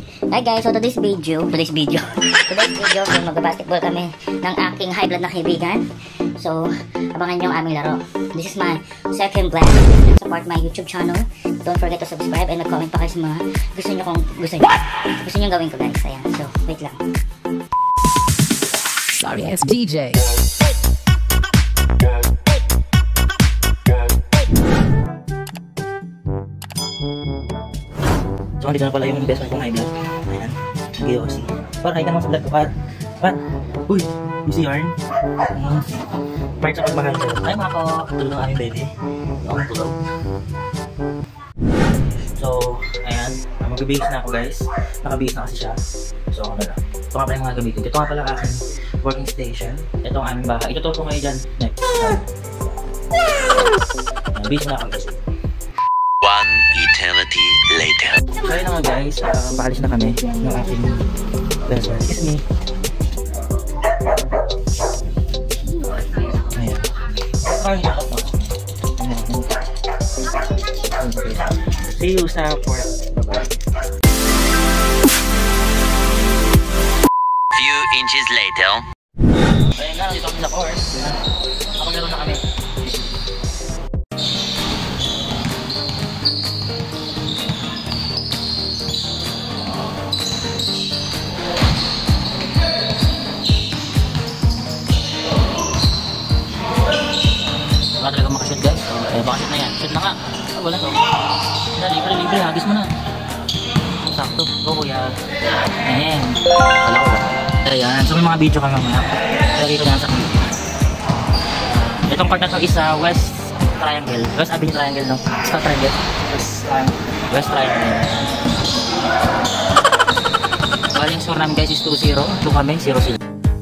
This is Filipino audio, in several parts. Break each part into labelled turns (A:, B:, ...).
A: Hi guys, so today's video, today's video, mag-basketball kami ng aking high blood na kaibigan. So, abangan nyo ang aming laro. This is my second vlog. Support my YouTube channel. Don't forget to subscribe and mag-comment pa kayo sa mga gusto nyo gawin ko guys. Ayan, so wait lang.
B: Sorry, it's DJ.
C: So, dito na pala yung best friend kong high blood. Ayan, nag-EOC. Para nakita mo sa vlog ko, Pat. Uy, you see yarn? Part sa pagmahal ko. Ay, mga ko, tulog ng aming baby. Ako tulog. So, ayan, mag-base na ako guys. Naka-base na kasi siya. So, ako na lang. Ito nga pala yung mga gamitin. Ito nga pala aking working station. Ito ang aming bahay. Ituturo ko ngayon dyan. Next. Base na ako guys.
D: One eternity later.
C: So yun nga guys, paalis na kami ng aking best friend. Kiss me. Ayan. See you sa port. Bye-bye.
D: Few inches later.
C: Ayan na, dito kami sa course. Laro na kami. Wala talaga makashoot guys. Baka shoot na yan. Shoot na nga. Wala to. Libre. Hagis mo na. Sakto. Go kuya. Ayan. Wala ko ba? Ayan. So may mga video ka mamaya. Lagi ko na sa clip. Itong part na to is West Triangle. West Avenue Triangle no? West Triangle. West Triangle. Bali yung score namin guys is 2-0. 2 kami, 0 sila.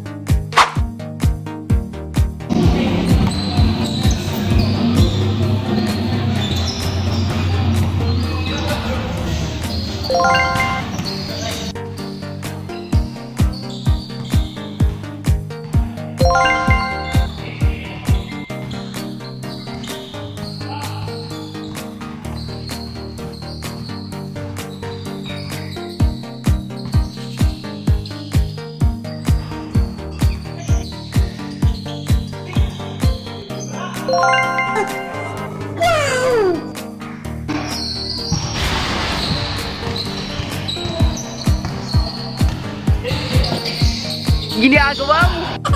B: Ginagawa mo!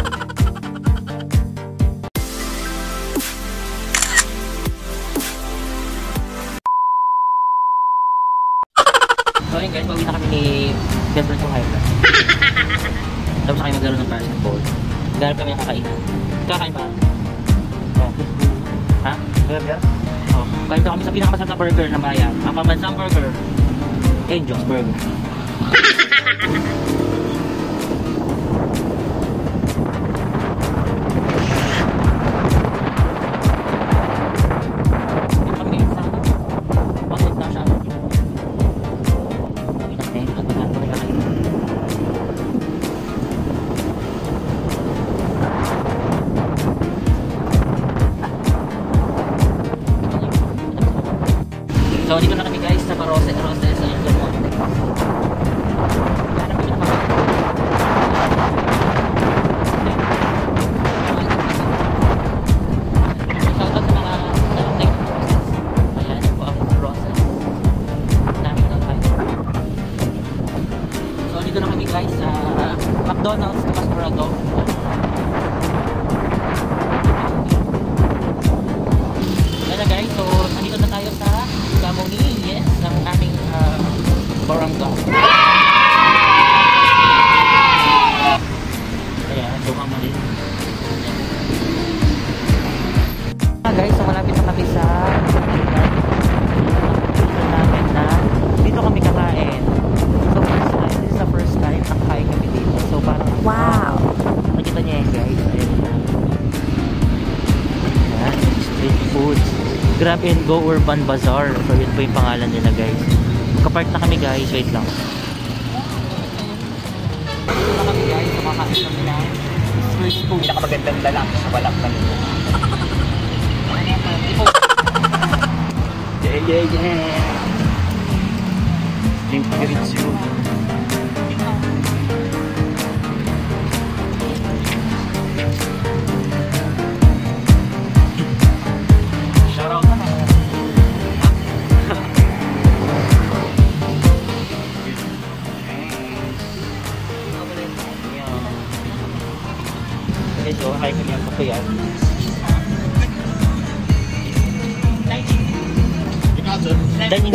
C: So yun guys, pauwi na kami ni best friend kong high blood. Tapos kami maglaro ng basketball. Nagharap kami ng kakainan. Kakain ba? Oh. Ha? Oh. Kain daw kami sa pinakamasarap na burger na bayan. Ang pambansang burger. Angel's Burger. So dito na kami guys sa Roses sa Angel Monte. Shoutout sa mga ayan po ang Roses. Dami na tayo. So dito na kami guys sa McDonald's na Masburado. Yan na guys, so nandito na tayo sa Gamoni, yes, ng aming barangay. Ayan, so Gamoni. Guys, so malapit na kami sa namin na dito kami kakain. So first time, this is the first time nakakain kami dito. So parang wow! Nakita niya yan guys. Ayan, street foods. Grab and Go Urban Bazaar. So yun po yung pangalan nila guys. Kapark na kami guys. Wait lang. Dito na kami guys. Kumakain kami na street food.
E: Pinakamagandang lalaki sa walang kanila.
C: Yeah. Drink Piritsu. guys, so kakain kami ang kapayan. Dining.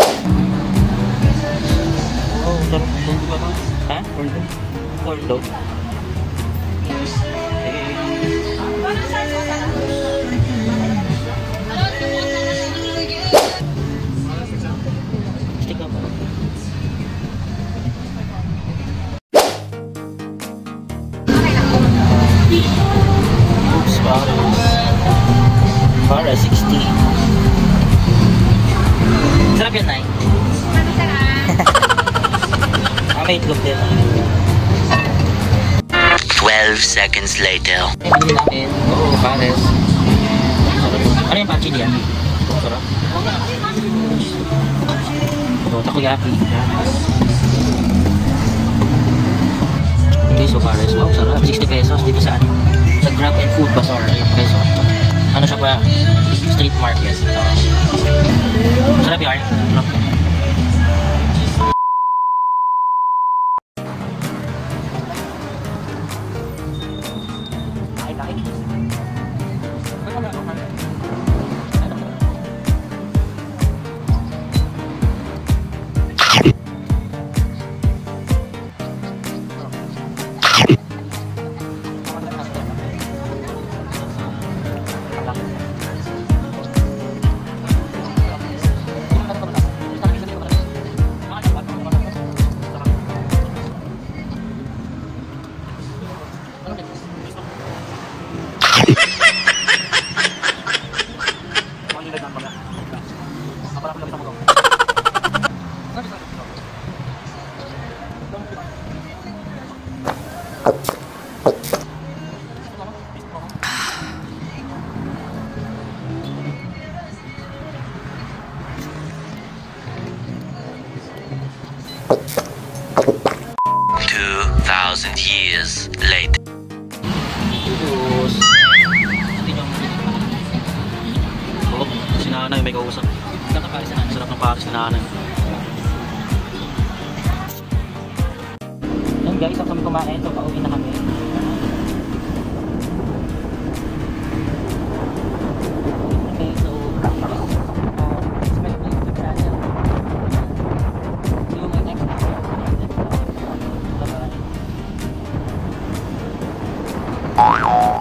C: Oh, sarap. Ha? Corn dog? Corn dog? Stick up. Oops, para 60. Sarap yan, Nay. May itlog din.
D: 12 seconds later.
C: Bili namin. Oo, pares. Ano yung pachi niya? Sarap. So, takoyaki. Okay, so pares. Wow, sarap. 60 pesos dito sa ano? Sa Grab and Food Bazaar. Ayun, peso. Ano siya pa? Street market. Sarap yun. Sarap.
D: Years later.
C: Tapos, oh, si nanay may kausap. Sarap ng pares ni nanay. Yan guys, ako kami kumain. So, pauwi na kami. Okay, so, subscribe to YouTube channel. See you my next video. Bye-bye.